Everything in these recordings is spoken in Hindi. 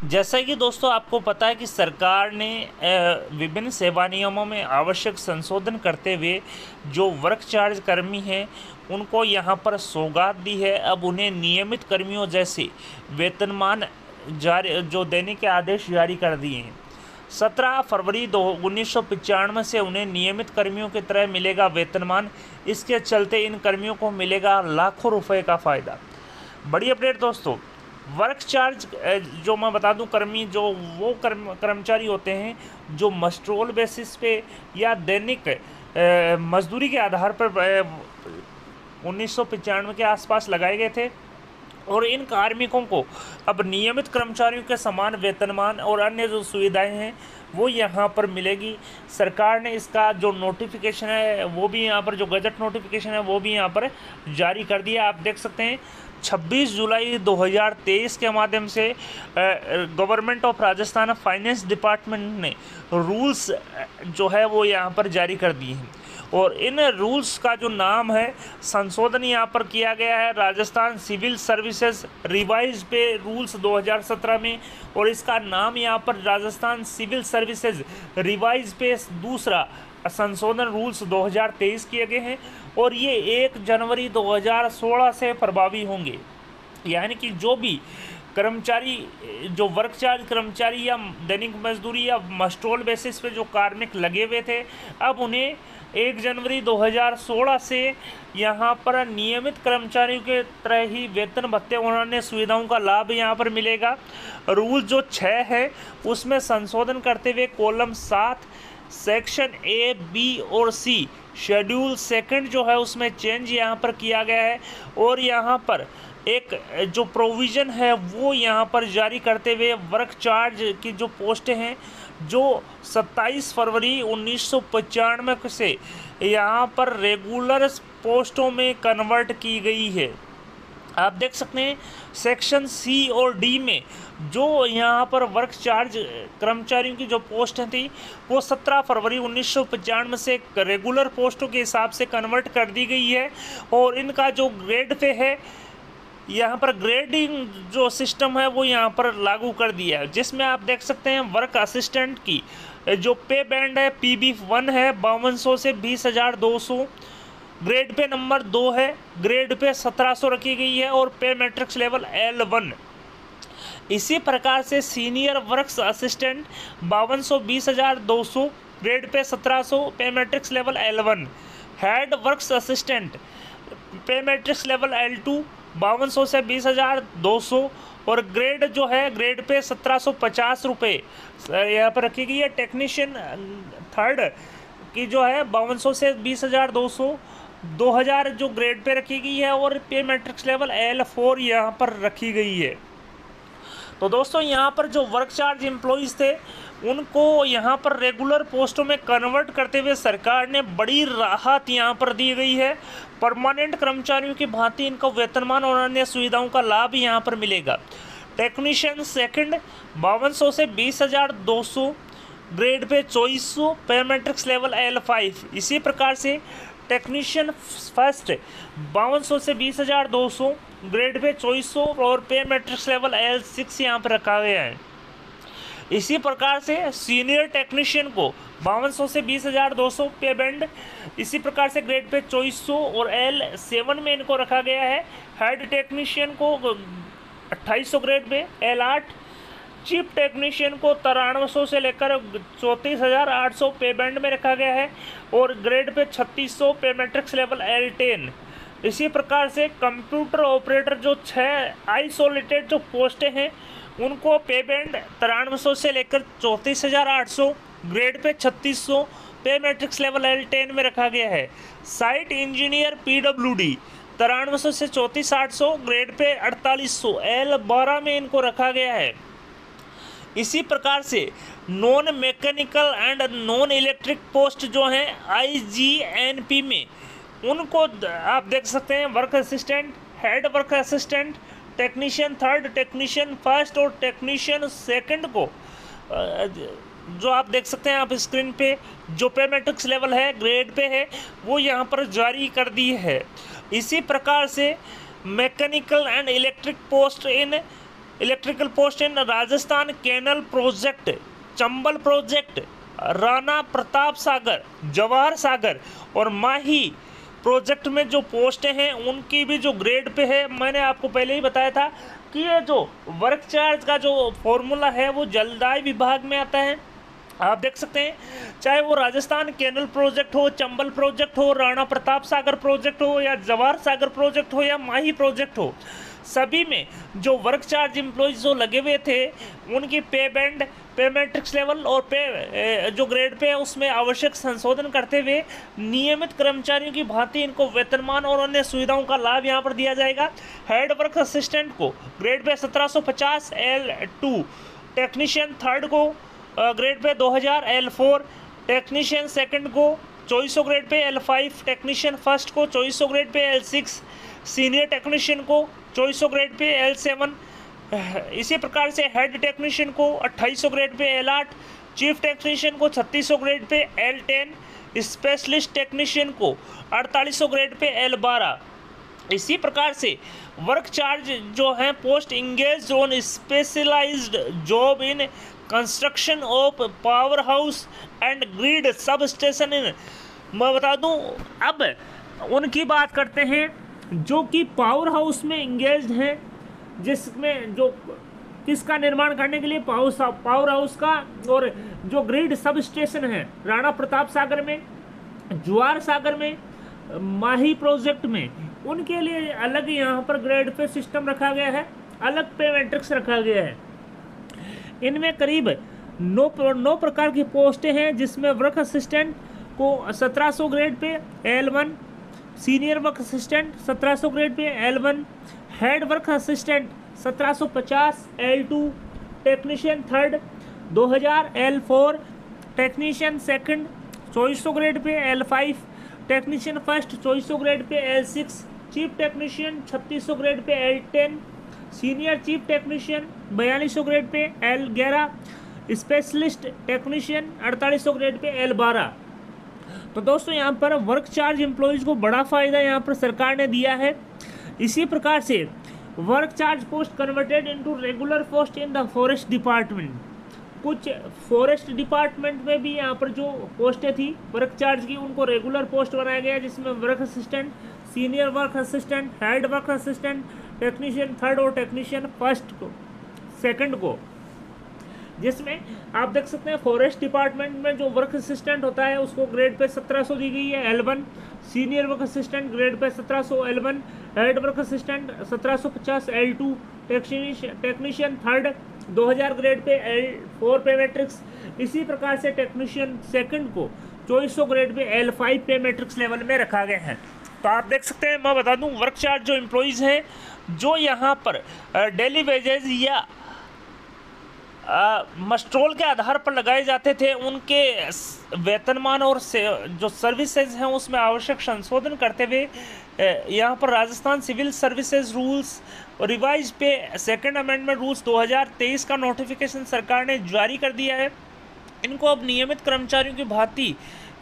जैसा कि दोस्तों आपको पता है कि सरकार ने विभिन्न सेवा नियमों में आवश्यक संशोधन करते हुए जो वर्क चार्ज कर्मी हैं उनको यहाँ पर सौगात दी है। अब उन्हें नियमित कर्मियों जैसे वेतनमान जारी जो देने के आदेश जारी कर दिए हैं। 17 फरवरी 1995 से उन्हें नियमित कर्मियों की तरह मिलेगा वेतनमान। इसके चलते इन कर्मियों को मिलेगा लाखों रुपए का फ़ायदा। बड़ी अपडेट दोस्तों, वर्क चार्ज जो मैं बता दूं, कर्मी जो वो कर्मचारी होते हैं जो मस्ट्रोल बेसिस पे या दैनिक मजदूरी के आधार पर 1995 के आसपास लगाए गए थे, और इन कार्मिकों को अब नियमित कर्मचारियों के समान वेतनमान और अन्य जो सुविधाएं हैं वो यहाँ पर मिलेगी। सरकार ने इसका जो नोटिफिकेशन है वो भी यहाँ पर, जो गजट नोटिफिकेशन है वो भी यहाँ पर जारी कर दिया। आप देख सकते हैं 26 जुलाई 2023 के माध्यम से government of Rajasthan finance department ने रूल्स जो है वो यहाँ पर जारी कर दिए हैं, और इन रूल्स का जो नाम है, संशोधन यहाँ पर किया गया है Rajasthan civil services revise pay rules 2017 में, और इसका नाम यहाँ पर राजस्थान सिविल सर्विसेज रिवाइज पे दूसरा संशोधन रूल्स 2023 किए गए हैं, और ये 1 जनवरी 2016 से प्रभावी होंगे। यानी कि जो भी कर्मचारी, जो वर्क चार्ज कर्मचारी या दैनिक मजदूरी या मस्ट्रोल बेसिस पे जो कार्मिक लगे हुए थे, अब उन्हें 1 जनवरी 2016 से यहाँ पर नियमित कर्मचारियों के तरह ही वेतन भत्ते और अन्य सुविधाओं का लाभ यहाँ पर मिलेगा। रूल जो 6 है उसमें संशोधन करते हुए कॉलम 7 सेक्शन ए, बी और सी शेड्यूल सेकंड जो है उसमें चेंज यहाँ पर किया गया है, और यहाँ पर एक जो प्रोविज़न है वो यहाँ पर जारी करते हुए वर्क चार्ज की जो पोस्टें हैं जो 27 फरवरी 1995 से यहाँ पर रेगुलर पोस्टों में कन्वर्ट की गई है। आप देख सकते हैं सेक्शन सी और डी में जो यहाँ पर वर्क चार्ज कर्मचारियों की जो पोस्ट थी वो 17 फरवरी 1995 से रेगुलर पोस्टों के हिसाब से कन्वर्ट कर दी गई है, और इनका जो ग्रेड पे है यहाँ पर ग्रेडिंग जो सिस्टम है वो यहाँ पर लागू कर दिया है, जिसमें आप देख सकते हैं वर्क असिस्टेंट की जो पे बैंड है PB1 है 5200 से 20,200, ग्रेड पे नंबर 2 है, ग्रेड पे 1700 रखी गई है, और पे मैट्रिक्स लेवल L1। इसी प्रकार से senior works assistant 5200 20,200, grade pay 1700, pay matrix level L1। Head works assistant pay matrix level L2 5200 से 20,200, और ग्रेड जो है ग्रेड पे 1750 रुपये यहाँ पर रखी गई है। टेक्नीशियन थर्ड की जो है 5200 से 20,200, 2000 जो ग्रेड पे रखी गई है, और पे मैट्रिक्स लेवल L4 यहाँ पर रखी गई है। तो दोस्तों यहाँ पर जो वर्क चार्ज एम्प्लॉइज़ थे उनको यहाँ पर रेगुलर पोस्टों में कन्वर्ट करते हुए सरकार ने बड़ी राहत यहाँ पर दी गई है। परमानेंट कर्मचारियों की भांति इनको वेतनमान और अन्य सुविधाओं का लाभ यहाँ पर मिलेगा। टेक्नीशियन सेकंड 5200 से 20,200, ग्रेड पे 2400, पे मैट्रिक्स लेवल L5। इसी प्रकार से टेक्नीशियन फर्स्ट 5200 से 20,200, ग्रेड पे 2400, और पे मैट्रिक्स लेवल L6 यहाँ पर रखा गया है। इसी प्रकार से सीनियर टेक्नीशियन को 5200 से 20,200 पे बैंड, इसी प्रकार से ग्रेड पे 2400 और L7 में इनको रखा गया है। हेड टेक्नीशियन को 2800 grade pay L8, chief technician को 9300 से लेकर 34,800 पे बैंड में रखा गया है, और ग्रेड पे 3600, पे मैट्रिक्स लेवल L10। इसी प्रकार से कंप्यूटर ऑपरेटर जो 6 आइसोलेटेड जो पोस्टें हैं उनको पे बैंड 9300 से लेकर 34,800, ग्रेड पे 3600, पे मैट्रिक्स लेवल L10 में रखा गया है। साइट इंजीनियर PWD 9300 से 34,800, ग्रेड पे 4800, L12 में इनको रखा गया है। इसी प्रकार से non mechanical and non electric post जो हैं IGNP में उनको आप देख सकते हैं work assistant, head work assistant, technician third, technician first और टेक्नीशियन सेकंड को जो आप देख सकते हैं आप स्क्रीन पे जो पे मैट्रिक्स लेवल है ग्रेड पे है वो यहाँ पर जारी कर दी है। इसी प्रकार से mechanical and electric post in electrical post in Rajasthan canal project, Chambal project, Rana Pratap Sagar, Jawahar Sagar और माही प्रोजेक्ट में जो पोस्टें हैं उनकी भी जो ग्रेड पे है, मैंने आपको पहले ही बताया था कि ये जो वर्क चार्ज का जो फॉर्मूला है वो जलदाय विभाग में आता है। आप देख सकते हैं, चाहे वो राजस्थान कैनल प्रोजेक्ट हो, चंबल प्रोजेक्ट हो, राणा प्रताप सागर प्रोजेक्ट हो या जवाहर सागर प्रोजेक्ट हो या माही प्रोजेक्ट हो, सभी में जो वर्क चार्ज एम्प्लॉयज जो लगे हुए थे उनकी पे बैंड, पे मैट्रिक्स लेवल और पे जो ग्रेड पे है उसमें आवश्यक संशोधन करते हुए नियमित कर्मचारियों की भांति इनको वेतनमान और अन्य सुविधाओं का लाभ यहाँ पर दिया जाएगा। हेड वर्क असिस्टेंट को grade pay 1750 L2, technician third को ग्रेड पे 2000 L4, टेक्नीशियन सेकंड को 2400 grade pay L5, technician first को 2400 ग्रेड पे L6, सीनियर टेक्नीशियन को 2400 ग्रेड पे L7, इसी प्रकार से हेड टेक्नीशियन को 2800 grade pay L8, chief technician को 3600 grade pay L10, specialist technician को 4800 ग्रेड पे L12। इसी प्रकार से वर्क चार्ज जो है post engage on specialised job in construction of power house and grid sub station in, मैं बता दूं अब उनकी बात करते हैं जो कि पावर हाउस में इंगेज्ड हैं, जिसमें जो किसका निर्माण करने के लिए पावर हाउस का, और जो ग्रिड सब स्टेशन है राणा प्रताप सागर में, जवाहर सागर में, माही प्रोजेक्ट में, उनके लिए अलग यहाँ पर ग्रेड पे सिस्टम रखा गया है, अलग पे मैट्रिक्स रखा गया है। इनमें करीब 9 प्रकार की पोस्टें हैं, जिसमें वर्क असिस्टेंट को 1700 grade pay L1, senior work assistant 1700 grade pay L1, head work assistant 1750 L2, technician third 2000 L4, technician second 2400 grade pay L5, technician first 2400 grade पे L6, chief technician 3600 grade pay L10, senior chief technician 4200 grade pay L11, specialist technician 4800 grade pay L12। तो दोस्तों यहाँ पर वर्क चार्ज एम्प्लॉयज़ को बड़ा फ़ायदा यहाँ पर सरकार ने दिया है। इसी प्रकार से work charge post converted into regular post in the forest department, कुछ फॉरेस्ट डिपार्टमेंट में भी यहाँ पर जो पोस्टें थी वर्क चार्ज की उनको रेगुलर पोस्ट बनाया गया, जिसमें work assistant, senior work assistant, head work assistant, technician third और टेक्नीशियन फर्स्ट को सेकंड को, जिसमें आप देख सकते हैं फॉरेस्ट डिपार्टमेंट में जो वर्क असिस्टेंट होता है उसको ग्रेड पे 1700 दी गई है L1, senior work assistant grade pay 1700 L1, head work assistant 1750 L2, technician third 2000 grade pay L4 पे मैट्रिक्स। इसी प्रकार से टेक्नीशियन सेकंड को 2400 ग्रेड पे L5 पे मैट्रिक्स लेवल में रखा गया है। तो आप देख सकते हैं, मैं बता दूं वर्क चार्ज जो एम्प्लॉयज़ हैं जो यहाँ पर डेली वेजेज या मस्ट्रोल के आधार पर लगाए जाते थे, उनके वेतनमान और जो सर्विसेज हैं उसमें आवश्यक संशोधन करते हुए यहाँ पर Rajasthan civil services rules revise pay second amendment rules 2023 का नोटिफिकेशन सरकार ने जारी कर दिया है। इनको अब नियमित कर्मचारियों की भांति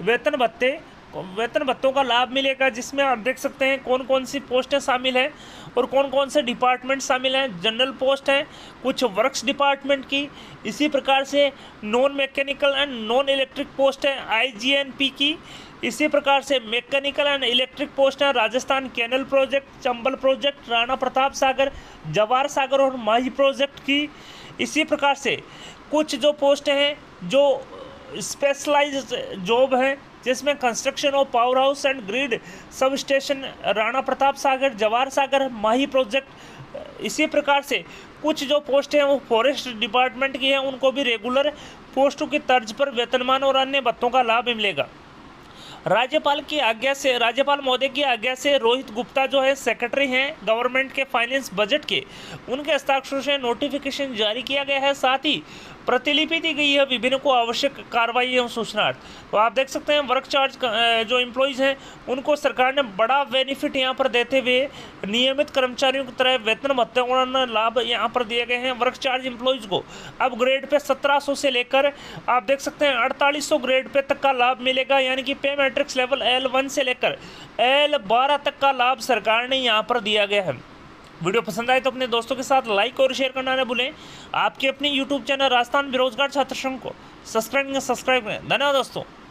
वेतन भत्तों का लाभ मिलेगा, जिसमें आप देख सकते हैं कौन कौन सी पोस्टें शामिल हैं और कौन कौन से डिपार्टमेंट शामिल हैं। जनरल पोस्ट हैं, कुछ वर्क्स डिपार्टमेंट की, इसी प्रकार से non mechanical and non electric post है IGNP की, इसी प्रकार से मैकेनिकल एंड इलेक्ट्रिक पोस्ट है Rajasthan canal project, Chambal project, Rana Pratap Sagar, Jawahar Sagar और माही प्रोजेक्ट की। इसी प्रकार से कुछ जो पोस्टें हैं जो स्पेशलाइज्ड जॉब हैं, जिसमें construction of power house and grid sub station Rana Pratap Sagar, Jawahar Sagar, Mahi project. इसी प्रकार से कुछ जो पोस्ट हैं वो फॉरेस्ट डिपार्टमेंट की हैं, उनको भी रेगुलर पोस्टों की तर्ज पर वेतनमान और अन्य भत्तों का लाभ मिलेगा। राज्यपाल महोदय की आज्ञा से रोहित गुप्ता जो है सेक्रेटरी हैं गवर्नमेंट के फाइनेंस बजट के, उनके हस्ताक्षर से नोटिफिकेशन जारी किया गया है। साथ ही प्रतिलिपि दी गई है विभिन्न को आवश्यक कार्रवाई एवं सूचनार्थ। तो आप देख सकते हैं वर्क चार्ज जो एम्प्लॉयज़ हैं उनको सरकार ने बड़ा बेनिफिट यहाँ पर देते हुए नियमित कर्मचारियों की तरह वेतन भत्ते और लाभ यहाँ पर दिए गए हैं। वर्क चार्ज एम्प्लॉयज़ को अब ग्रेड पे 1700 से लेकर आप देख सकते हैं 4800 ग्रेड पे तक का लाभ मिलेगा, यानी कि पे मैट्रिक्स लेवल L1 से लेकर L12 तक का लाभ सरकार ने यहाँ पर दिया गया है। वीडियो पसंद आए तो अपने दोस्तों के साथ लाइक और शेयर करना न भूलें। आपके अपने यूट्यूब चैनल राजस्थान बेरोजगार छात्र संघ को सब्सक्राइब करें। धन्यवाद दोस्तों।